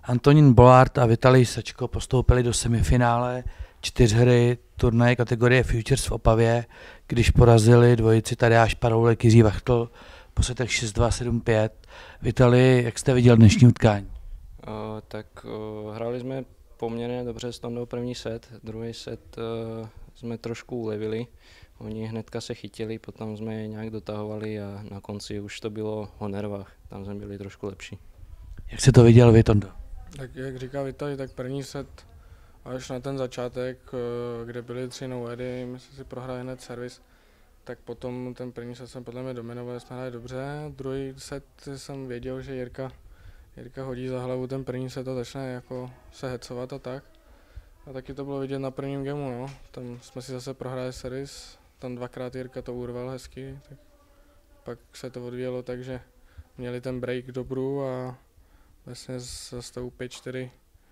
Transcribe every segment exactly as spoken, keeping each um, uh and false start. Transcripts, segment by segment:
Antonín Bollard a Vitalij Sačko postoupili do semifinále čtyřhry turnaje kategorie Futures v Opavě, když porazili dvojici Tadeáš Paroulek, Jiří Vachtl po setech šest dva, sedm pět. Vitalij, jak jste viděl dnešní utkání? Uh, tak uh, hráli jsme poměrně dobře s Tondou první set, druhý set uh, jsme trošku ulevili. Oni hnedka se chytili, potom jsme je nějak dotahovali a na konci už to bylo o nervách, tam jsme byli trošku lepší. Jak jste to viděl vy, Tondo? Tak jak říká Vitalij, tak první set až na ten začátek, kde byly tři no-edy, my jsme si prohráli hned servis, tak potom ten první set jsem podle mě dominoval, jsme hráli dobře. Druhý set jsem věděl, že Jirka, Jirka hodí za hlavu ten první set a začne jako se hecovat a tak. A taky to bylo vidět na prvním gamu, no. Tam jsme si zase prohráli servis, tam dvakrát Jirka to urval hezky, tak pak se to odvíjelo tak, že měli ten break dobru a vlastně za stavu pět čtyři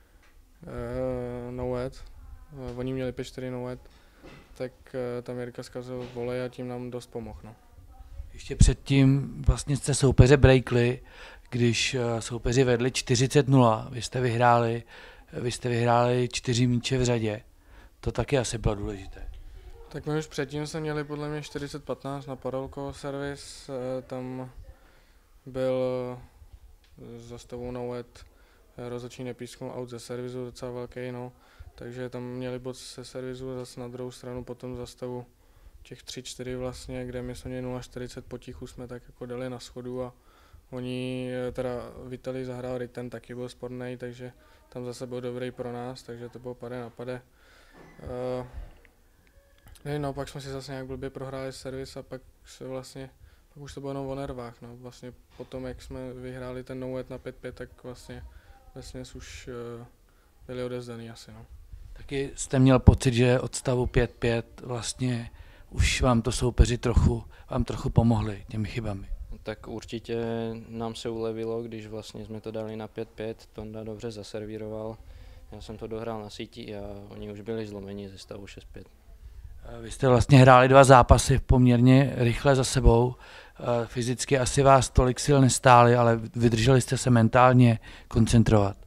uh, no-head, uh, oni měli pět čtyři no-head, tak uh, tam Jirka zkazil volej a tím nám dost pomohl. No. Ještě předtím vlastně jste soupeře breakli, když uh, soupeři vedli čtyřicet nula, vy jste vyhráli, vy jste vyhráli čtyři míče v řadě, to taky asi bylo důležité. Tak my už předtím jsme měli podle mě čtyřicet patnáct na Parolko servis, uh, tam byl za stavou no-head rozhodčí nepísknul out ze servisu docela velký, no. Takže tam měli bod se servisu, zase na druhou stranu potom za stavu těch tři čtyři vlastně, kde my jsme měli nula čtyřicet potichu jsme tak jako dali na schodu a oni teda Vitalij zahrál return, taky byl sporný, takže tam zase byl dobrý pro nás, takže to bylo pade na pade. Uh, ne, no, pak jsme si zase nějak blbě prohráli servis a pak se vlastně pak už to bylo jenom o nervách, no. Vlastně potom, jak jsme vyhráli ten no-head na pět pět, tak vlastně vlastně už uh, byli odezdaný asi, no. Taky jste měl pocit, že od stavu pět pět vlastně už vám to soupeři trochu, vám trochu pomohli těmi chybami. Tak určitě nám se ulevilo, když vlastně jsme to dali na pět pět, Tonda dobře zaservíroval, já jsem to dohrál na síti a oni už byli zlomeni ze stavu šest pět. Vy jste vlastně hráli dva zápasy poměrně rychle za sebou, fyzicky asi vás tolik sil nestály, ale vydrželi jste se mentálně koncentrovat.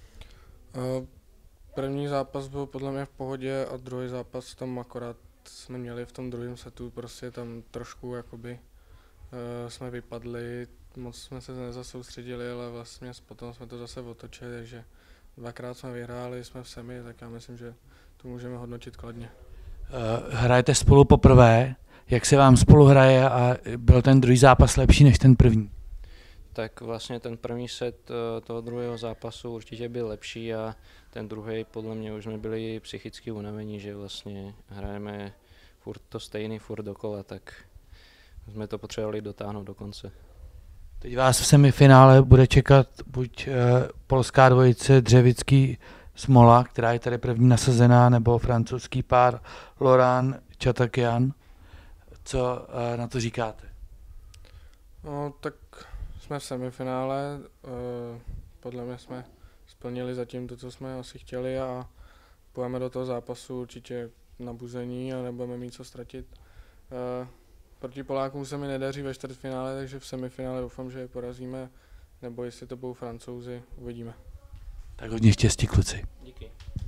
První zápas byl podle mě v pohodě a druhý zápas tam akorát jsme měli v tom druhém setu, prostě tam trošku jakoby jsme vypadli, moc jsme se nezasoustředili, ale vlastně potom jsme to zase otočili, takže dvakrát jsme vyhráli, jsme v semi, tak já myslím, že to můžeme hodnotit kladně. Hrajete spolu poprvé, jak se vám spolu hraje a byl ten druhý zápas lepší než ten první? Tak vlastně ten první set toho druhého zápasu určitě byl lepší a ten druhý podle mě už jsme byli psychicky unavení, že vlastně hrajeme furt to stejný, furt dokola, tak jsme to potřebovali dotáhnout do konce. Teď vás v semifinále bude čekat buď uh, polská dvojice Dřevický Smola, která je tady první nasazená, nebo francouzský pár Laurent Chatakian. Co uh, na to říkáte? No, tak jsme v semifinále, uh, podle mě jsme splnili zatím to, co jsme asi chtěli a půjdeme do toho zápasu určitě na buzení a nebudeme mít co ztratit. Uh, proti Polákům se mi nedaří ve čtvrtfinále, takže v semifinále doufám, že je porazíme, nebo jestli to budou Francouzi, uvidíme. Tak hodně štěstí, kluci. Díky.